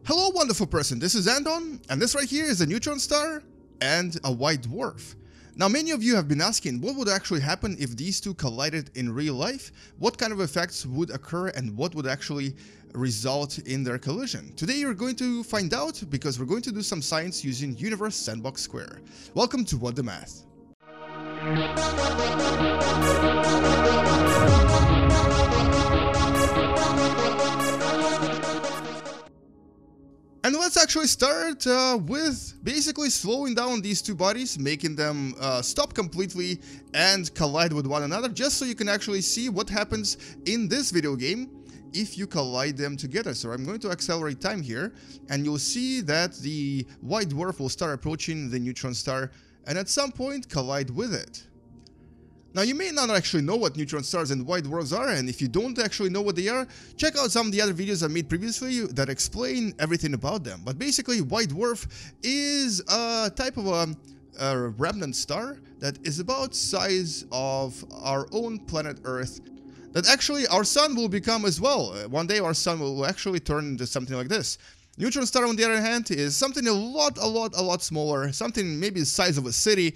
Hello wonderful person, this is Anton, and this right here is a neutron star and a white dwarf. Now many of you have been asking what would actually happen if these two collided in real life, what kind of effects would occur and what would actually result in their collision. Today you're going to find out because we're going to do some science using Universe Sandbox². Welcome to What the Math. And let's actually start with basically slowing down these two bodies, making them stop completely and collide with one another, just so you can actually see what happens in this video game if you collide them together. So I'm going to accelerate time here, and you'll see that the white dwarf will start approaching the neutron star and at some point collide with it. Now you may not actually know what neutron stars and white dwarfs are, and if you don't actually know what they are, check out some of the other videos I made previously that explain everything about them. But basically, white dwarf is a type of a remnant star that is about size of our own planet Earth, that actually our sun will become as well. One day our sun will actually turn into something like this. Neutron star, on the other hand, is something a lot smaller, something maybe the size of a city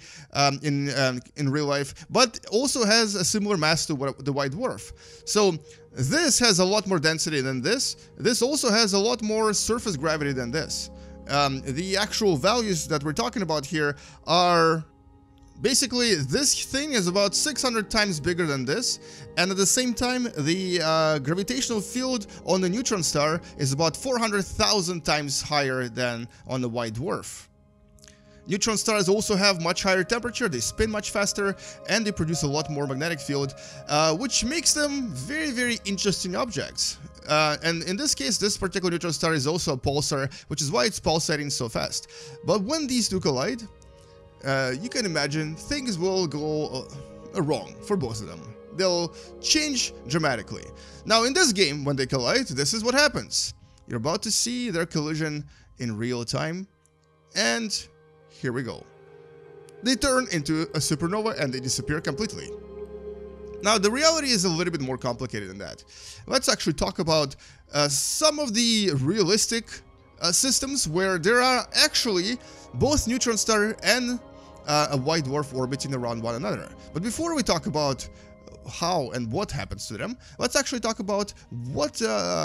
in real life, but also has a similar mass to the white dwarf. So this has a lot more density than this. This also has a lot more surface gravity than this. The actual values that we're talking about here are basically, this thing is about 600 times bigger than this, and at the same time, the gravitational field on the neutron star is about 400,000 times higher than on the white dwarf. Neutron stars also have much higher temperature, they spin much faster, and they produce a lot more magnetic field, which makes them very interesting objects. And in this case, this particular neutron star is also a pulsar, which is why it's pulsating so fast. But when these two collide, you can imagine things will go wrong for both of them. They'll change dramatically. Now in this game, when they collide, this is what happens. You're about to see their collision in real time, and here we go. They turn into a supernova and they disappear completely. Now the reality is a little bit more complicated than that. Let's actually talk about some of the realistic systems where there are actually both neutron star and a white dwarf orbiting around one another. But before we talk about how and what happens to them, let's actually talk about what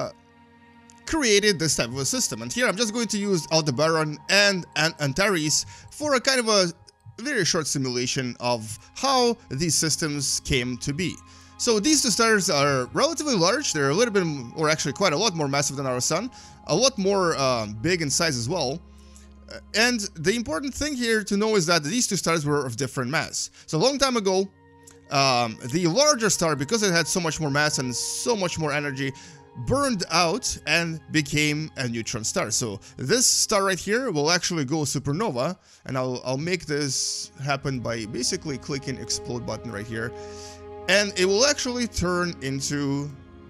created this type of a system. And here I'm just going to use Aldebaran and Antares for a kind of a very short simulation of how these systems came to be. So these two stars are relatively large. They're a little bit, or actually quite a lot more massive than our sun, a lot more big in size as well. And the important thing here to know is that these two stars were of different mass. So a long time ago, the larger star, because it had so much more mass and so much more energy, burned out and became a neutron star. So this star right here will actually go supernova, and I'll make this happen by basically clicking explode button right here, and it will actually turn into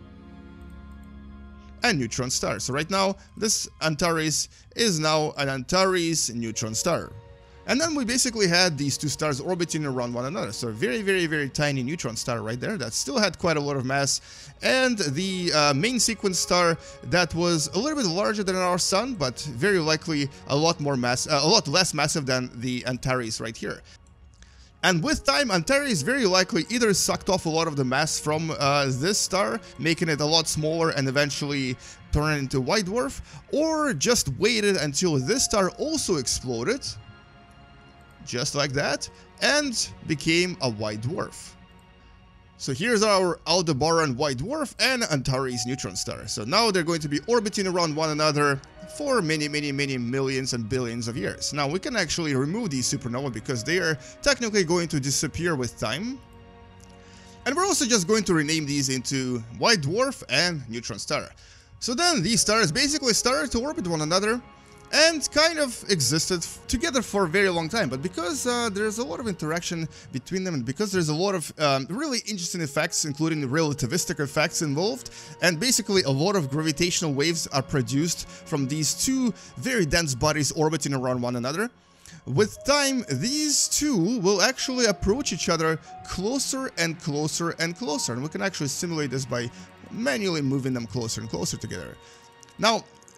a neutron star. So right now, this Antares is now an Antares neutron star. And then we basically had these two stars orbiting around one another. So a very tiny neutron star right there that still had quite a lot of mass. And the main sequence star that was a little bit larger than our sun, but very likely a lot more mass, a lot less massive than the Antares right here. And with time, Antares very likely either sucked off a lot of the mass from this star, making it a lot smaller and eventually turn it into a white dwarf, or just waited until this star also exploded, just like that, and became a white dwarf. So here's our Aldebaran white dwarf and Antares neutron star. So now they're going to be orbiting around one another for many millions and billions of years. Now we can actually remove these supernovae because they are technically going to disappear with time. And we're also just going to rename these into white dwarf and neutron star. So then these stars basically started to orbit one another and kind of existed together for a very long time. But because there's a lot of interaction between them, and because there's a lot of really interesting effects, including relativistic effects involved, and basically a lot of gravitational waves are produced from these two very dense bodies orbiting around one another, with time these two will actually approach each other closer and closer and closer. And we can actually simulate this by manually moving them closer and closer together. Now,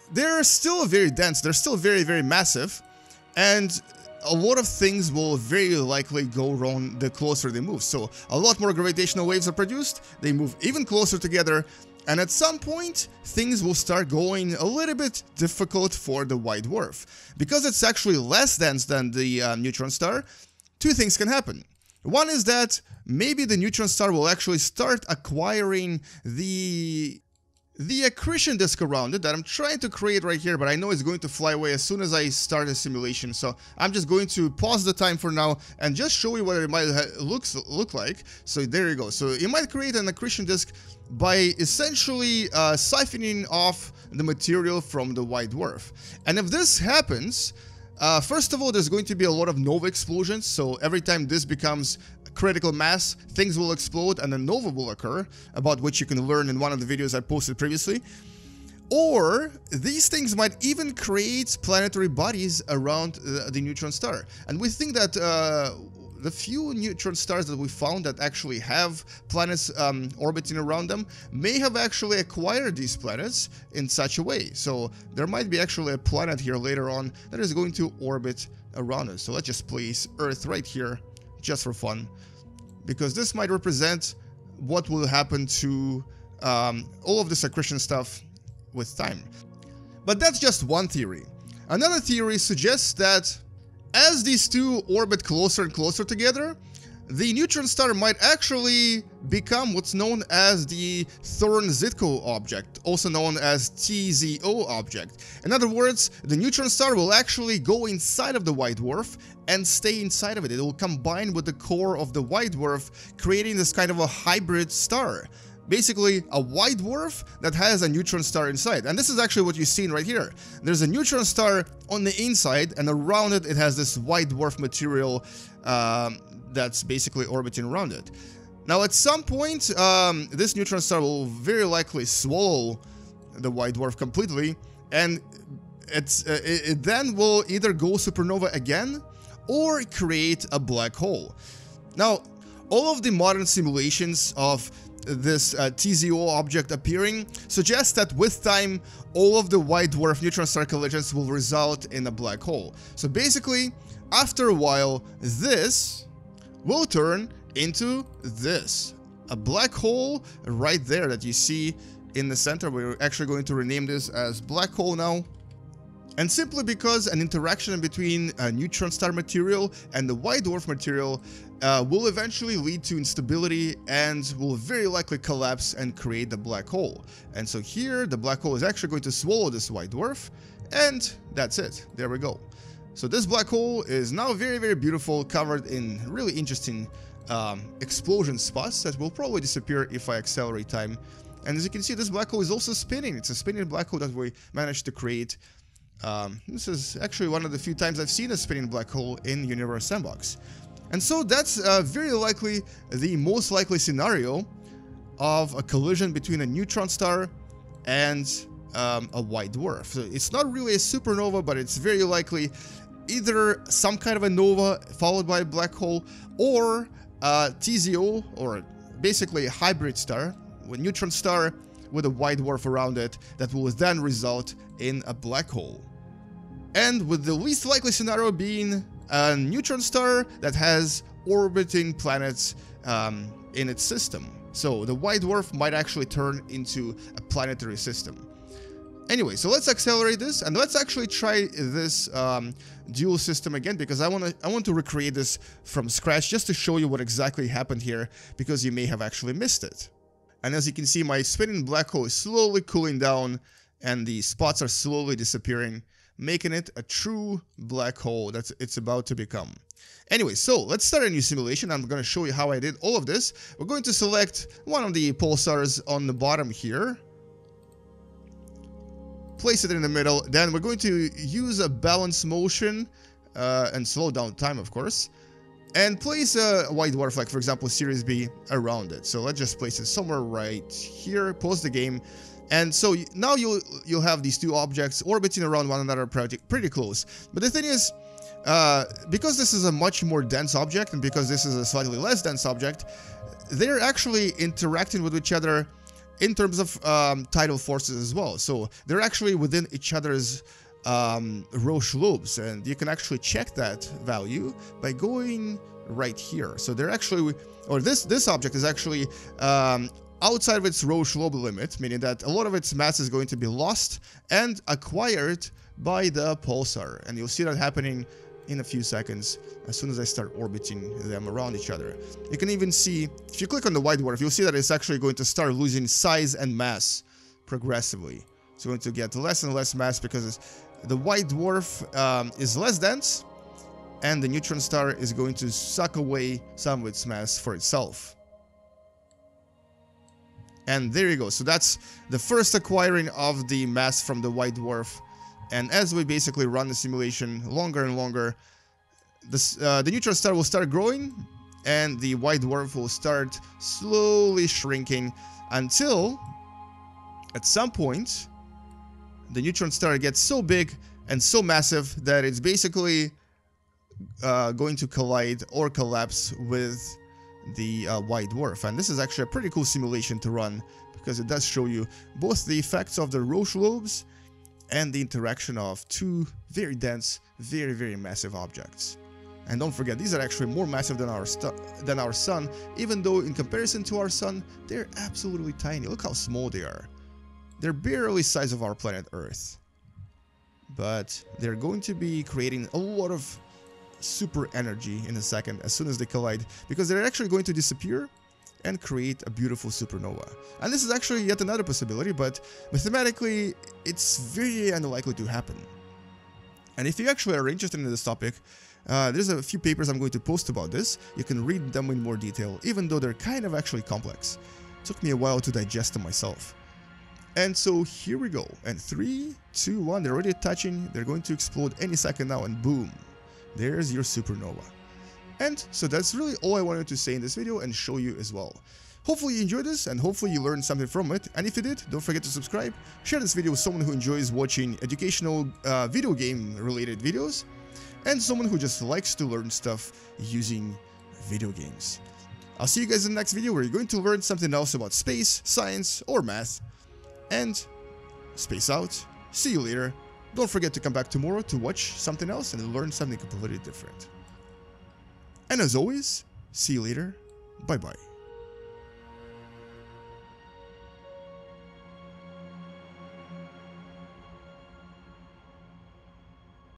they're still very dense, they're still very, very massive, and a lot of things will very likely go wrong the closer they move. So a lot more gravitational waves are produced, they move even closer together, and at some point, things will start going a little bit difficult for the white dwarf. Because it's actually less dense than the neutron star, two things can happen. One is that maybe the neutron star will actually start acquiring the accretion disk around it that I'm trying to create right here, but I know it's going to fly away as soon as I start a simulation. So I'm just going to pause the time for now and just show you what it might look like. So there you go. So you might create an accretion disk by essentially siphoning off the material from the white dwarf. And if this happens, first of all, there's going to be a lot of nova explosions. So every time this becomes critical mass, things will explode and a nova will occur, about which you can learn in one of the videos I posted previously. Or these things might even create planetary bodies around the neutron star. And we think that the few neutron stars that we found that actually have planets orbiting around them may have actually acquired these planets in such a way. So there might be actually a planet here later on that is going to orbit around us. So let's just place Earth right here just for fun, because this might represent what will happen to all of this accretion stuff with time. But that's just one theory. Another theory suggests that as these two orbit closer and closer together, the neutron star might actually become what's known as the Thorne-Zitko object, also known as TZO object. In other words, the neutron star will actually go inside of the white dwarf and stay inside of it. It will combine with the core of the white dwarf, creating this kind of a hybrid star. Basically, a white dwarf that has a neutron star inside. And this is actually what you're seeing right here. There's a neutron star on the inside, and around it, it has this white dwarf material that's basically orbiting around it. Now, at some point, this neutron star will very likely swallow the white dwarf completely, and it then will either go supernova again or create a black hole. Now, all of the modern simulations of this TZO object appearing suggests that with time, all of the white dwarf neutron star collisions will result in a black hole. So basically, after a while, this will turn into this. A black hole right there that you see in the center. We're actually going to rename this as black hole now. And simply because an interaction between a neutron star material and the white dwarf material will eventually lead to instability and will very likely collapse and create the black hole. And so here, the black hole is actually going to swallow this white dwarf, and that's it. There we go. So this black hole is now very, very beautiful, covered in really interesting explosion spots that will probably disappear if I accelerate time. And as you can see, this black hole is also spinning. It's a spinning black hole that we managed to create. This is actually one of the few times I've seen a spinning black hole in Universe Sandbox. And so that's very likely the most likely scenario of a collision between a neutron star and a white dwarf. So it's not really a supernova, but it's very likely either some kind of a nova followed by a black hole, or TZO, or basically a hybrid star, a neutron star with a white dwarf around it that will then result in a black hole. And with the least likely scenario being a neutron star that has orbiting planets in its system. So the white dwarf might actually turn into a planetary system. Anyway, so let's accelerate this and let's actually try this dual system again, because I want to recreate this from scratch just to show you what exactly happened here, because you may have actually missed it. And as you can see, my spinning black hole is slowly cooling down and the spots are slowly disappearing, making it a true black hole that it's about to become. Anyway, so let's start a new simulation. I'm going to show you how I did all of this. We're going to select one of the pulsars on the bottom here, place it in the middle, then we're going to use a balance motion and slow down time, of course, and place a white dwarf, like for example Series B, around it. So let's just place it somewhere right here, pause the game, and so now you'll have these two objects orbiting around one another pretty close. But the thing is, because this is a much more dense object and because this is a slightly less dense object, they're actually interacting with each other in terms of tidal forces as well. So they're actually within each other's Roche lobes, and you can actually check that value by going right here. So they're actually, or this object is actually outside of its Roche lobe limit, meaning that a lot of its mass is going to be lost and acquired by the pulsar, and you'll see that happening in a few seconds as soon as I start orbiting them around each other. You can even see, if you click on the white dwarf, you'll see that it's actually going to start losing size and mass progressively. It's going to get less and less mass because the white dwarf is less dense, and the neutron star is going to suck away some of its mass for itself. And there you go. So that's the first acquiring of the mass from the white dwarf. And as we basically run the simulation longer and longer, the neutron star will start growing, and the white dwarf will start slowly shrinking until, at some point, the neutron star gets so big and so massive that it's basically going to collide or collapse with the white dwarf. And this is actually a pretty cool simulation to run, because it does show you both the effects of the Roche lobes and the interaction of two very dense, very, very massive objects. And don't forget, these are actually more massive than our sun, even though in comparison to our sun, they're absolutely tiny. Look how small they are. They're barely the size of our planet Earth. But they're going to be creating a lot of super energy in a second as soon as they collide, because they're actually going to disappear and create a beautiful supernova. And this is actually yet another possibility, but mathematically it's very unlikely to happen. And if you actually are interested in this topic, there's a few papers I'm going to post about this. You can read them in more detail, even though they're kind of actually complex. It took me a while to digest them myself. And so here we go. And 3, 2, 1, they're already touching. They're going to explode any second now, and boom, there's your supernova. And so that's really all I wanted to say in this video and show you as well. Hopefully you enjoyed this, and hopefully you learned something from it. And if you did, don't forget to subscribe, share this video with someone who enjoys watching educational video game related videos, and someone who just likes to learn stuff using video games. I'll see you guys in the next video, where you're going to learn something else about space, science, or math. And space out. See you later. Don't forget to come back tomorrow to watch something else and learn something completely different. And as always, see you later. Bye bye.